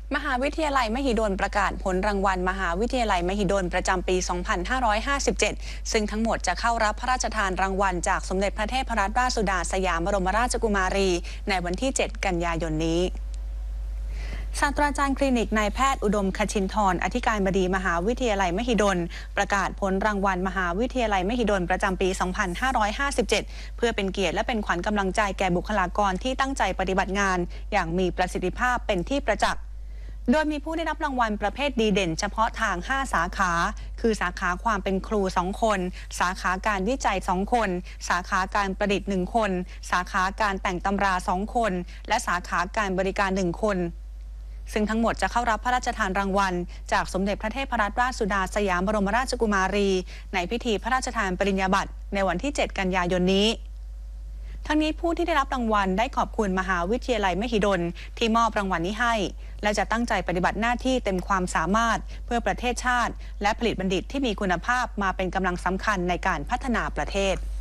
มหาวิทยาลัยมหิดลประกาศผลรางวัลมหาวิทยาลัยมหิดลประจำปี 2557 ซึ่งทั้งหมดจะเข้ารับพระราชทานรางวัลจากสมเด็จพระเทพรัตนราชสุดาสยามบรมราชกุมารีในวันที่ 7 กันยายนนี้ศาสตราจารย์คลินิกนายแพทย์อุดมคชินทร์อธิการบดีมหาวิทยาลัยมหิดลประกาศผลรางวัลมหาวิทยาลัยมหิดลประจำปี 2557 เพื่อเป็นเกียรติและเป็นขวัญกำลังใจแก่บุคลากรที่ตั้งใจปฏิบัติงานอย่างมีประสิทธิภาพเป็นที่ประจักษ์โดยมีผู้ได้รับรางวัลประเภทดีเด่นเฉพาะทาง 5 สาขา คือสาขาความเป็นครู 2 คน สาขาการวิจัย 2 คน สาขาการประดิษฐ์ 1 คน สาขาการแต่งตำรา 2 คน และสาขาการบริการ 1 คนซึ่งทั้งหมดจะเข้ารับพระราชทานรางวัลจากสมเด็จพระเทพรัตนราชสุดาสยามบรมราชกุมารีในพิธีพระราชทานปริญญาบัตรในวันที่ 7 กันยายนนี้ทั้งนี้ผู้ที่ได้รับรางวัลได้ขอบคุณมหาวิทยาลัยมหิดลที่มอบรางวัลนี้ให้และจะตั้งใจปฏิบัติหน้าที่เต็มความสามารถเพื่อประเทศชาติและผลิตบัณฑิตที่มีคุณภาพมาเป็นกำลังสำคัญในการพัฒนาประเทศ